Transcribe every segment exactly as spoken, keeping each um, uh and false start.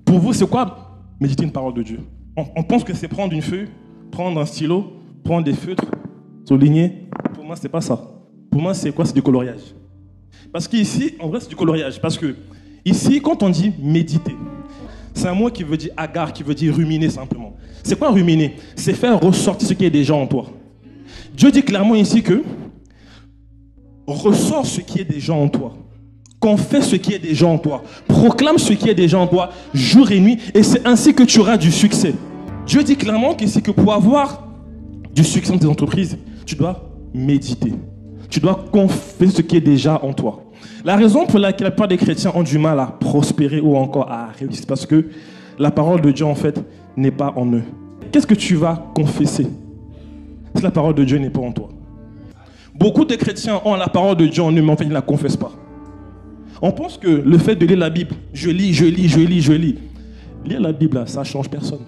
Pour vous, c'est quoi méditer une parole de Dieu? on, on pense que c'est prendre une feuille, prendre un stylo, prendre des feutres, souligner. Pour moi, c'est pas ça. Pour moi, c'est quoi? C'est du coloriage. Parce qu'ici, en vrai, c'est du coloriage. Parce que ici, quand on dit méditer, c'est un mot qui veut dire agar, qui veut dire ruminer simplement. C'est quoi ruminer? C'est faire ressortir ce qui est déjà en toi. Dieu dit clairement ici que ressort ce qui est déjà en toi. Confesse ce qui est déjà en toi. Proclame ce qui est déjà en toi, jour et nuit. Et c'est ainsi que tu auras du succès. Dieu dit clairement qu'ici que pour avoir du succès dans tes entreprises, tu dois méditer. Tu dois confesser ce qui est déjà en toi. La raison pour laquelle la plupart des chrétiens ont du mal à prospérer ou encore à réussir, c'est parce que la parole de Dieu, en fait, n'est pas en eux. Qu'est-ce que tu vas confesser si la parole de Dieu n'est pas en toi? Beaucoup de chrétiens ont la parole de Dieu en eux, mais en fait, ils ne la confessent pas. On pense que le fait de lire la Bible, je lis, je lis, je lis, je lis. Lire la Bible, ça ne change personne.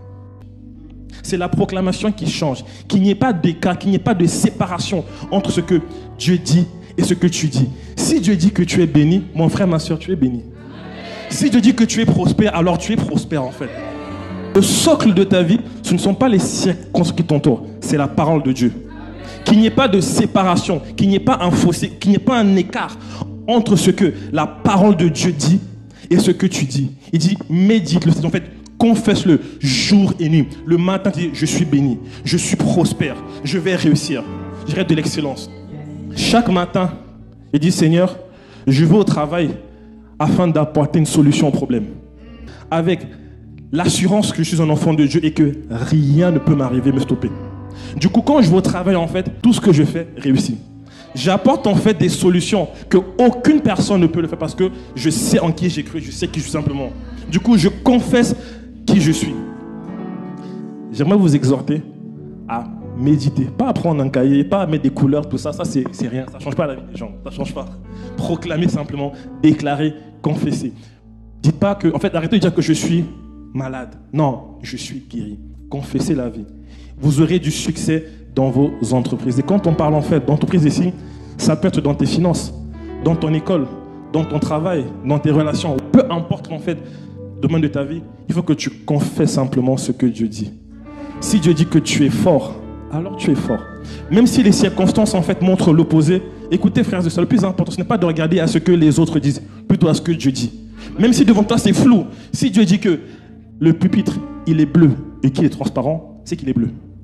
C'est la proclamation qui change. Qu'il n'y ait pas d'écart, qu'il n'y ait pas de séparation entre ce que Dieu dit et ce que tu dis. Si Dieu dit que tu es béni, mon frère, ma soeur, tu es béni. Si Dieu dit que tu es prospère, alors tu es prospère en fait. Le socle de ta vie, ce ne sont pas les circonstances qui t'entourent, c'est la parole de Dieu. Qu'il n'y ait pas de séparation, qu'il n'y ait pas un fossé, qu'il n'y ait pas un écart entre ce que la parole de Dieu dit et ce que tu dis. Il dit, médite-le, c'est en fait, confesse-le jour et nuit. Le matin, tu dis, je suis béni, je suis prospère, je vais réussir, j'aurai de l'excellence. Chaque matin, il dit, Seigneur, je vais au travail afin d'apporter une solution au problème. Avec l'assurance que je suis un enfant de Dieu et que rien ne peut m'arriver, me stopper. Du coup, quand je vais au travail, en fait, tout ce que je fais réussit. J'apporte en fait des solutions que aucune personne ne peut le faire parce que je sais en qui j'ai cru, je sais qui je suis simplement. Du coup, je confesse qui je suis. J'aimerais vous exhorter à méditer, pas à prendre un cahier, pas à mettre des couleurs, tout ça, ça c'est, c'est rien, ça ne change pas la vie des gens, ça ne change pas. Proclamer simplement, déclarer, confesser. Dites pas que, en fait, arrêtez de dire que je suis malade. Non, je suis guéri. Confessez la vie. Vous aurez du succès dans vos entreprises. Et quand on parle en fait d'entreprise ici, ça peut être dans tes finances, dans ton école, dans ton travail, dans tes relations, peu importe en fait le domaine de ta vie, il faut que tu confesses simplement ce que Dieu dit. Si Dieu dit que tu es fort, alors tu es fort. Même si les circonstances en fait montrent l'opposé, écoutez frères et sœurs, le plus important ce n'est pas de regarder à ce que les autres disent, plutôt à ce que Dieu dit. Même si devant toi c'est flou, si Dieu dit que le pupitre il est bleu et qu'il est transparent, c'est qu'il est bleu.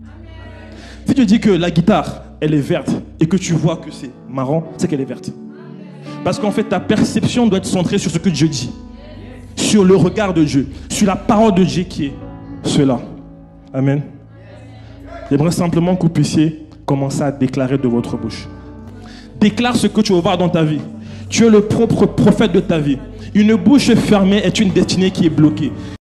Si tu dis que la guitare, elle est verte et que tu vois que c'est marron, c'est qu'elle est verte. Parce qu'en fait, ta perception doit être centrée sur ce que Dieu dit, sur le regard de Dieu, sur la parole de Dieu qui est cela. Amen. J'aimerais simplement que vous puissiez commencer à déclarer de votre bouche. Déclare ce que tu vas voir dans ta vie. Tu es le propre prophète de ta vie. Une bouche fermée est une destinée qui est bloquée.